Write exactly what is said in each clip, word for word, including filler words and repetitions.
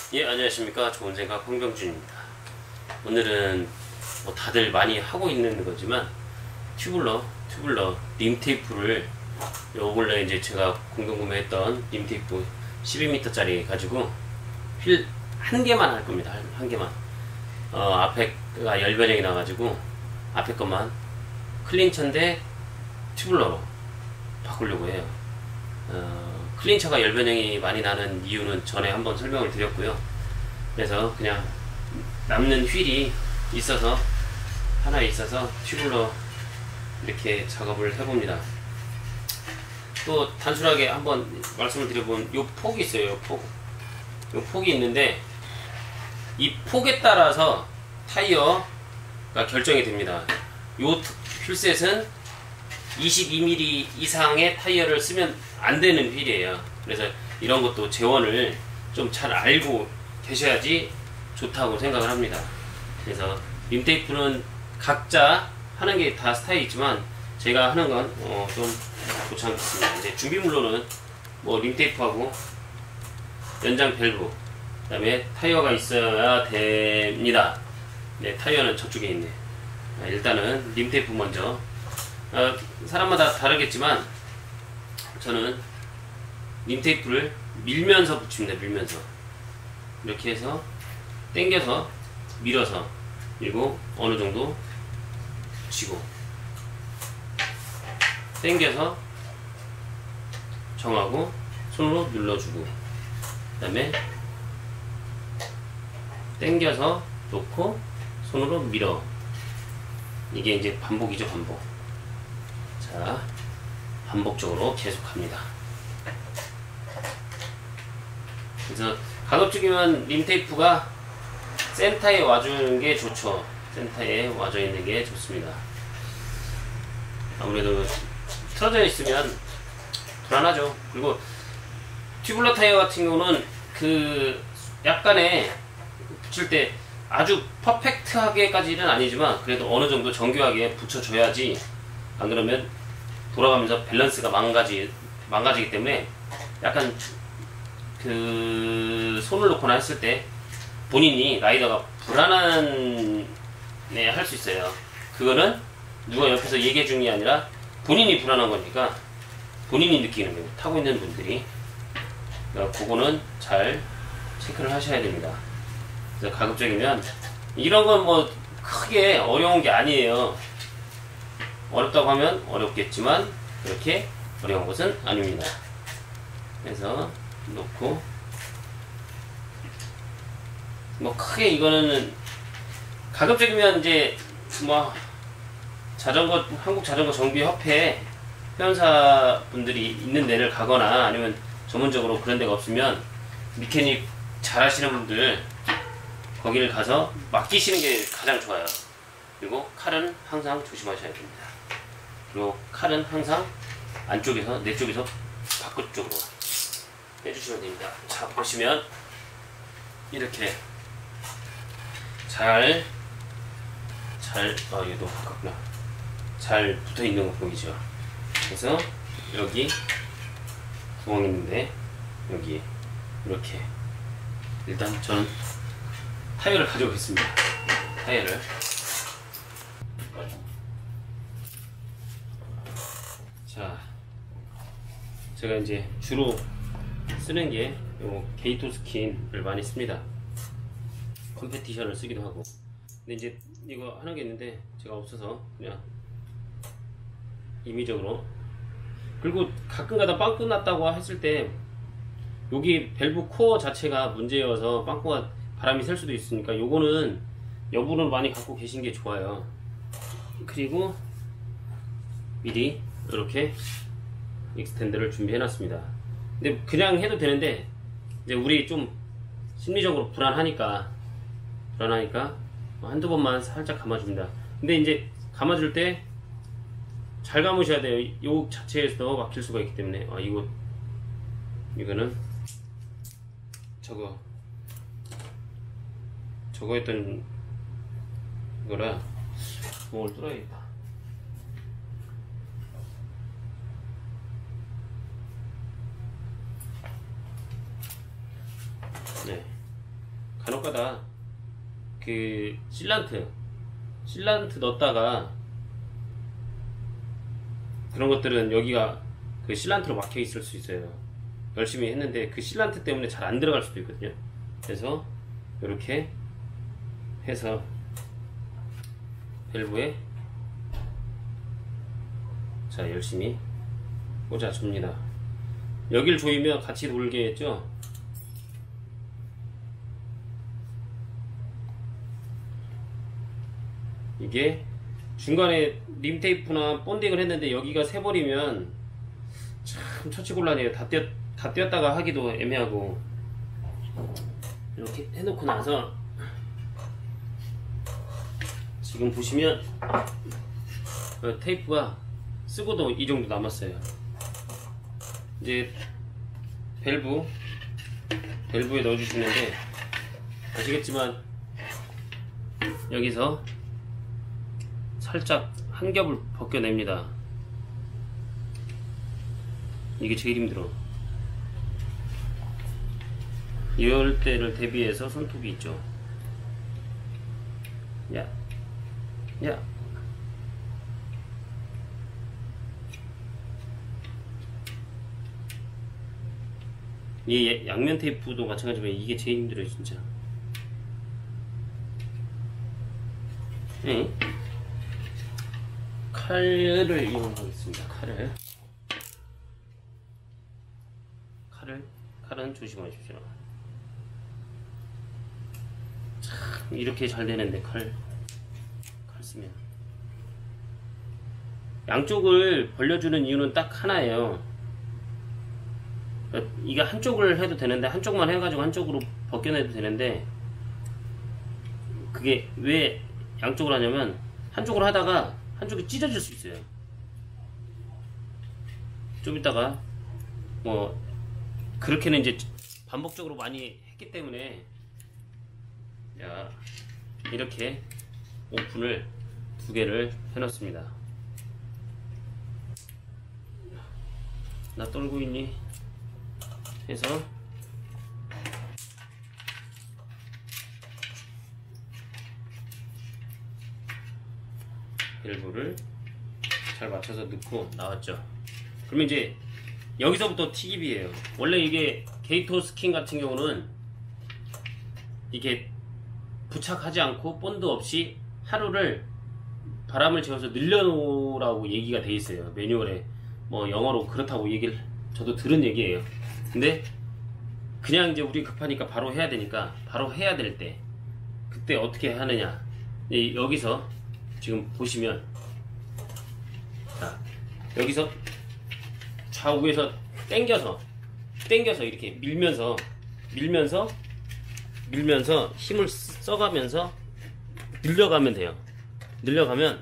예, 안녕하십니까. 좋은 생각 황병준입니다. 오늘은 뭐 다들 많이 하고 있는 거지만 튜블러, 튜블러 림 테이프를 요 근래 이제 제가 공동 구매했던 림 테이프 십이 미터 짜리 가지고 휠 한 개만 할 겁니다. 한, 한 개만. 어, 앞에가 열변형이 나가지고 앞에 것만 클린처인데 튜블러로 바꾸려고 해요. 어, 클린처가 열변형이 많이 나는 이유는 전에 한번 설명을 드렸고요. 그래서 그냥 남는 휠이 있어서 하나 있어서 튜블러 이렇게 작업을 해봅니다. 또 단순하게 한번 말씀을 드려보면 요 폭이 있어요. 요 폭. 요 폭이 있는데 이 폭에 따라서 타이어가 결정이 됩니다. 요 휠셋은 이십이 밀리미터 이상의 타이어를 쓰면 안 되는 휠이에요. 그래서 이런 것도 재원을 좀 잘 알고 계셔야지 좋다고 생각을 합니다. 그래서 림 테이프는 각자 하는 게 다 스타일이 있지만 제가 하는 건 어 좀 좋지 않겠습니다. 이제 준비물로는 뭐 림 테이프하고 연장 밸브, 그 다음에 타이어가 있어야 됩니다. 네, 타이어는 저쪽에 있네. 아, 일단은 림 테이프 먼저. 어, 사람마다 다르겠지만 저는 림 테이프를 밀면서 붙입니다. 밀면서 이렇게 해서 당겨서 밀어서, 그리고 어느 정도 붙이고 당겨서 정하고 손으로 눌러주고, 그 다음에 당겨서 놓고 손으로 밀어. 이게 이제 반복이죠. 반복. 자, 반복적으로 계속합니다. 그래서 가급적이면 림 테이프가 센터에 와주는 게 좋죠. 센터에 와져 있는 게 좋습니다. 아무래도 틀어져 있으면 불안하죠. 그리고 튜블러 타이어 같은 경우는 그 약간의 붙일 때 아주 퍼펙트하게까지는 아니지만 그래도 어느 정도 정교하게 붙여줘야지, 안 그러면 돌아가면서 밸런스가 망가지, 망가지기 때문에 약간 그 손을 놓거나 했을 때 본인이 라이더가 불안한 네, 할 수 있어요. 그거는 누가 옆에서 얘기해 주는 게 아니라 본인이 불안한 거니까 본인이 느끼는 거예요. 타고 있는 분들이. 그러니까 그거는 잘 체크를 하셔야 됩니다. 그래서 가급적이면 이런 건 뭐 크게 어려운 게 아니에요. 어렵다고 하면 어렵겠지만 그렇게 어려운 것은 아닙니다. 그래서 놓고 뭐 크게 이거는 가급적이면 이제 뭐 자전거 한국 자전거 정비 협회 회원사 분들이 있는 데를 가거나 아니면 전문적으로 그런 데가 없으면 미케닉 잘 하시는 분들 거기를 가서 맡기시는 게 가장 좋아요. 그리고 칼은 항상 조심하셔야 됩니다. 그리고 칼은 항상 안쪽에서, 내 쪽에서 바깥쪽으로 해주시면 됩니다. 자, 보시면 이렇게 잘, 잘, 아, 이게 너무 가깝구나. 잘 붙어 있는 거 보이죠? 그래서 여기 구멍 있는데 여기 이렇게 일단 저는 타이어를 가져오겠습니다. 타이어를 자, 제가 이제 주로 쓰는 게 요 게이토 스킨을 많이 씁니다. 컴페티션을 쓰기도 하고. 근데 이제 이거 하는 게 있는데 제가 없어서 그냥 임의적으로. 그리고 가끔가다 빵꾸 났다고 했을 때 여기 밸브 코어 자체가 문제여서 빵꾸가 바람이 셀 수도 있으니까 요거는 여분을 많이 갖고 계신 게 좋아요. 그리고 미리 이렇게 익스텐더를 준비해 놨습니다. 근데 그냥 해도 되는데 이제 우리 좀 심리적으로 불안하니까 불안하니까 한두 번만 살짝 감아줍니다. 근데 이제 감아줄 때 잘 감으셔야 돼요. 요 자체에서도 막힐 수가 있기 때문에. 아, 이거 이거는 저거 저거 했던 거라 구멍을 뚫어야겠다. 네, 간혹가다 그 실란트 실란트 넣었다가 그런 것들은 여기가 그 실란트로 막혀 있을 수 있어요. 열심히 했는데 그 실란트 때문에 잘 안 들어갈 수도 있거든요. 그래서 이렇게 해서 밸브에 자 열심히 꽂아줍니다. 여길 조이면 같이 돌게 했죠. 이게 중간에 림 테이프나 본딩을 했는데 여기가 새버리면 참 처치곤란해요. 다 떼었, 다 떼었다가 하기도 애매하고. 이렇게 해놓고 나서 지금 보시면 그 테이프가 쓰고도 이 정도 남았어요. 이제 밸브 밸브에 넣어주시는데 아시겠지만 여기서 살짝 한 겹을 벗겨냅니다. 이게 제일 힘들어. 이럴 때를 대비해서 손톱이 있죠. 야, 야. 이 양면 테이프도 마찬가지지만 이게 제일 힘들어요, 진짜. 네. 칼을 이용하겠습니다. 칼을. 칼을, 칼은 조심하십시오. 참, 이렇게 잘 되는데, 칼, 칼 쓰면. 양쪽을 벌려주는 이유는 딱 하나예요. 이게 한쪽을 해도 되는데, 한쪽만 해가지고 한쪽으로 벗겨내도 되는데, 그게 왜 양쪽으로 하냐면, 한쪽으로 하다가 한쪽이 찢어질 수 있어요. 좀 이따가, 뭐, 그렇게는 이제 반복적으로 많이 했기 때문에, 자, 이렇게 오픈을 두 개를 해놨습니다. 나 떨고 있니? 해서 밸브를 잘 맞춰서 넣고 나왔죠. 그러면 이제 여기서부터 튀깁이에요. 원래 이게 게이토 스킨 같은 경우는 이게 부착하지 않고 본드 없이 하루를 바람을 재워서 늘려놓으라고 얘기가 돼 있어요. 매뉴얼에 뭐 영어로 그렇다고 얘기를 저도 들은 얘기예요. 근데 그냥 이제 우리 급하니까 바로 해야 되니까 바로 해야 될 때 그때 어떻게 하느냐. 여기서 지금 보시면 자 여기서 좌우에서 당겨서 당겨서 이렇게 밀면서 밀면서 밀면서 힘을 써가면서 늘려가면 돼요. 늘려가면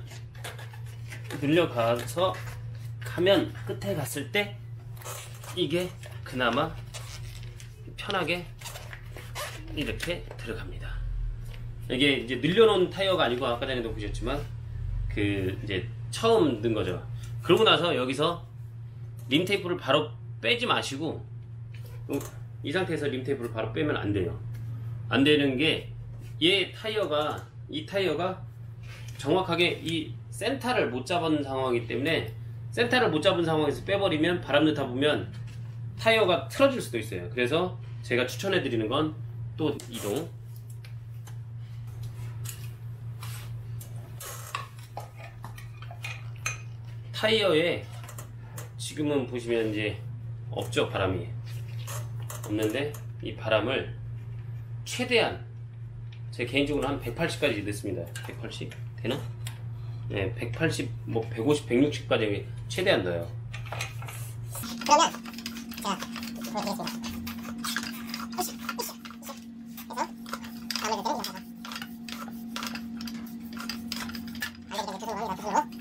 늘려가서 가면 끝에 갔을 때 이게 그나마 편하게 이렇게 들어갑니다. 이게 이제 늘려놓은 타이어가 아니고 아까 전에도 보셨지만 그 이제 처음 넣은 거죠. 그러고 나서 여기서 림 테이프를 바로 빼지 마시고 이 상태에서 림 테이프를 바로 빼면 안 돼요. 안 되는 게 얘 타이어가 이 타이어가 정확하게 이 센터를 못 잡은 상황이기 때문에 센터를 못 잡은 상황에서 빼버리면 바람 넣다 보면 타이어가 틀어질 수도 있어요. 그래서 제가 추천해 드리는 건 또 이동 타이어에 지금은 보시면 이제 없죠. 바람이 없는데 이 바람을 최대한 제 개인적으로 한 백팔십까지 넣습니다. 백팔십 되나? 네, 백팔십, 뭐 백오십, 백육십까지 최대한 넣어요. 그러면 제가 보여드리겠습니다. 으쌰, 으쌰, 으쌰. 해서 다음에 그대로 이어가봐. 안 되기 때문에 두 손으로 이렇게 두 손으로.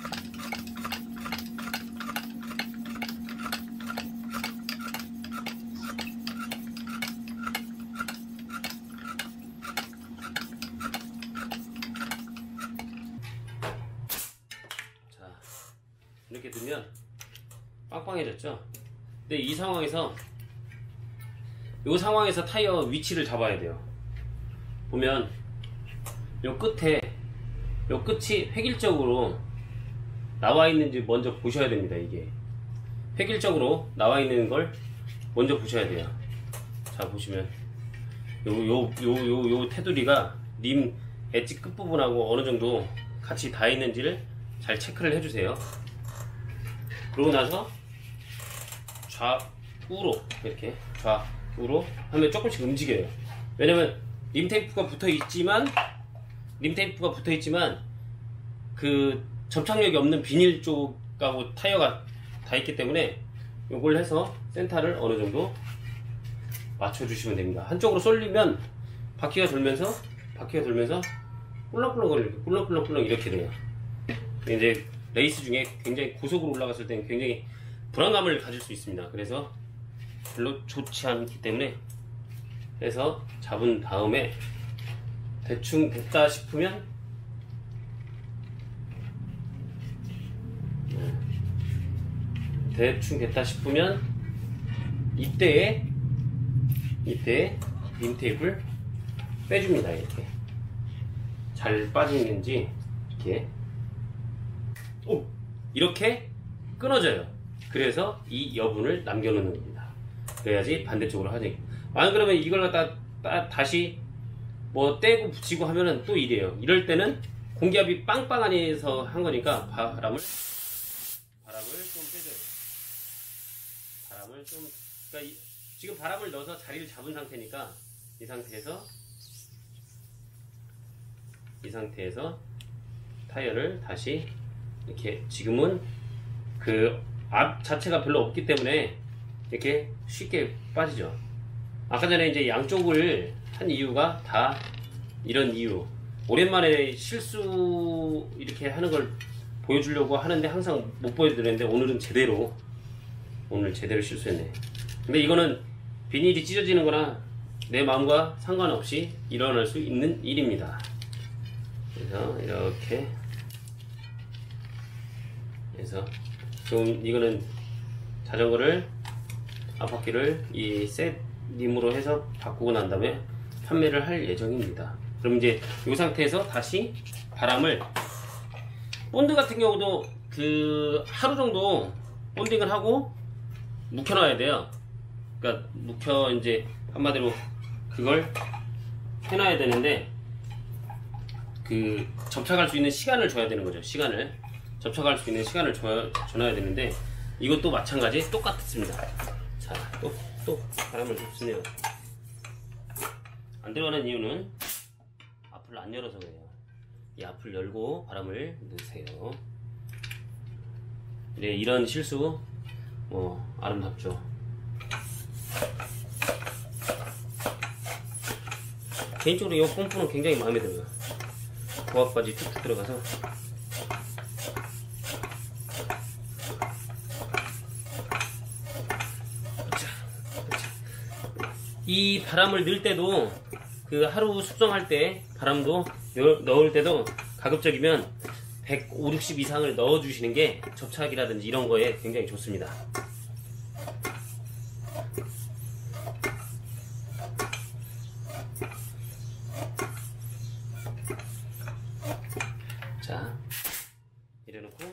자, 이렇게 두면 빵빵해졌죠? 근데 이 상황에서 이 상황에서 타이어 위치를 잡아야 돼요. 보면 요 끝에 요 끝이 획일적으로 나와 있는지 먼저 보셔야 됩니다. 이게 획일적으로 나와 있는 걸 먼저 보셔야 돼요. 자, 보시면 요 요 요 요 요 테두리가 림 엣지 끝부분하고 어느 정도 같이 닿아 있는지를 잘 체크를 해주세요. 그러고 나서 좌우로 이렇게 좌우로 하면 조금씩 움직여요. 왜냐면 림 테이프가 붙어 있지만 림 테이프가 붙어 있지만 그 접착력이 없는 비닐 쪽하고 타이어가 다 있기 때문에 요걸 해서 센터를 어느 정도 맞춰주시면 됩니다. 한쪽으로 쏠리면 바퀴가 돌면서 바퀴가 돌면서 꿀렁꿀렁거리고 꿀렁꿀렁꿀렁 이렇게 돼요. 이제 레이스 중에 굉장히 고속으로 올라갔을 때는 굉장히 불안감을 가질 수 있습니다. 그래서 별로 좋지 않기 때문에 해서 잡은 다음에 대충 됐다 싶으면 대충 됐다 싶으면 이때에 이때 림 테이프를 빼줍니다. 이렇게 잘 빠지는지 이렇게 오 이렇게 끊어져요. 그래서 이 여분을 남겨놓는 겁니다. 그래야지 반대쪽으로 하지. 안 그러면 이걸 갖다 따, 다시 뭐 떼고 붙이고 하면은 또 이래요. 이럴 때는 공기압이 빵빵 안에서 한 거니까 바람을 바람을 좀 빼줘요. 바람을 좀 그러니까 이, 지금 바람을 넣어서 자리를 잡은 상태니까 이 상태에서 이 상태에서 타이어를 다시 이렇게 지금은 그 앞 자체가 별로 없기 때문에 이렇게 쉽게 빠지죠. 아까 전에 이제 양쪽을 한 이유가 다 이런 이유. 오랜만에 실수 이렇게 하는 걸 보여주려고 하는데 항상 못 보여드렸는데 오늘은 제대로 오늘 제대로 실수했네. 근데 이거는 비닐이 찢어지는 거나 내 마음과 상관없이 일어날 수 있는 일입니다. 그래서 이렇게 해서 지금 이거는 자전거를 앞바퀴를 이 셋림으로 해서 바꾸고 난 다음에 판매를 할 예정입니다. 그럼 이제 이 상태에서 다시 바람을 본드 같은 경우도 그 하루 정도 본딩을 하고 묵혀놔야 돼요. 그러니까 묵혀 이제 한마디로 그걸 해놔야 되는데 그 접착할 수 있는 시간을 줘야 되는 거죠. 시간을 접착할 수 있는 시간을 줘, 줘놔야 되는데 이것도 마찬가지 똑같습니다. 자, 또, 또 바람을 줬으네요. 안 들어가는 이유는 앞을 안 열어서 그래요. 이 앞을 열고 바람을 넣으세요. 네, 이런 실수 뭐 아름답죠. 개인적으로 이 펌프는 굉장히 마음에 들어요. 고압까지 툭툭 들어가서 이 바람을 넣을 때도 그 하루 숙성할 때 바람도 넣을 때도 가급적이면 백오십, 육십 이상을 넣어 주시는 게 접착이라든지 이런 거에 굉장히 좋습니다. 자, 이래놓고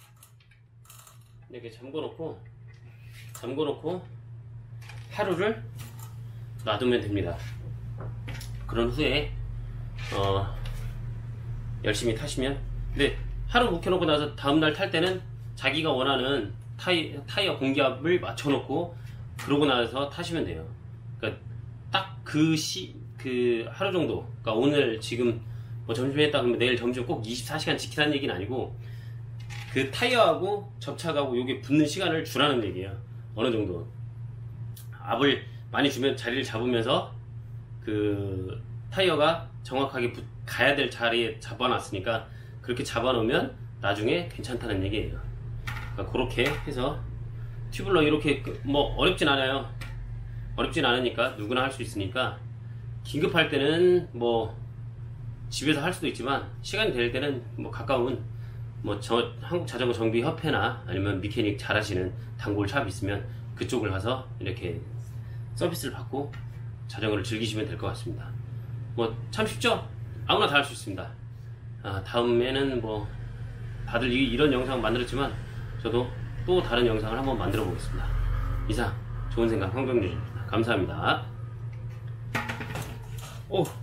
이렇게 잠궈놓고 잠궈놓고 하루를 놔두면 됩니다. 그런 후에 어, 열심히 타시면, 근데 하루 묵혀놓고 나서 다음날 탈 때는 자기가 원하는 타이, 타이어 공기압을 맞춰놓고 그러고 나서 타시면 돼요. 그러니까 딱 그 시, 그 하루 정도, 그러니까 오늘 지금 뭐 점심 했다 그러면 내일 점심 꼭 이십사 시간 지키라는 얘기는 아니고 그 타이어하고 접착하고 요게 붙는 시간을 주라는 얘기예요. 어느 정도 압을 많이 주면 자리를 잡으면서 그 타이어가 정확하게 붙, 가야 될 자리에 잡아놨으니까 그렇게 잡아놓으면 나중에 괜찮다는 얘기예요. 그러니까 그렇게 해서 튜블러 이렇게 뭐 어렵진 않아요. 어렵진 않으니까 누구나 할 수 있으니까 긴급할 때는 뭐 집에서 할 수도 있지만 시간이 될 때는 뭐 가까운 뭐 저 한국자전거 정비협회나 아니면 미케닉 잘하시는 단골 샵 있으면 그쪽을 가서 이렇게 서비스를 받고 자전거를 즐기시면 될 것 같습니다. 뭐 참 쉽죠? 아무나 다 할 수 있습니다. 아, 다음에는 뭐 다들 이, 이런 영상 만들었지만 저도 또 다른 영상을 한번 만들어 보겠습니다. 이상 좋은 생각 황병준입니다. 감사합니다. 오.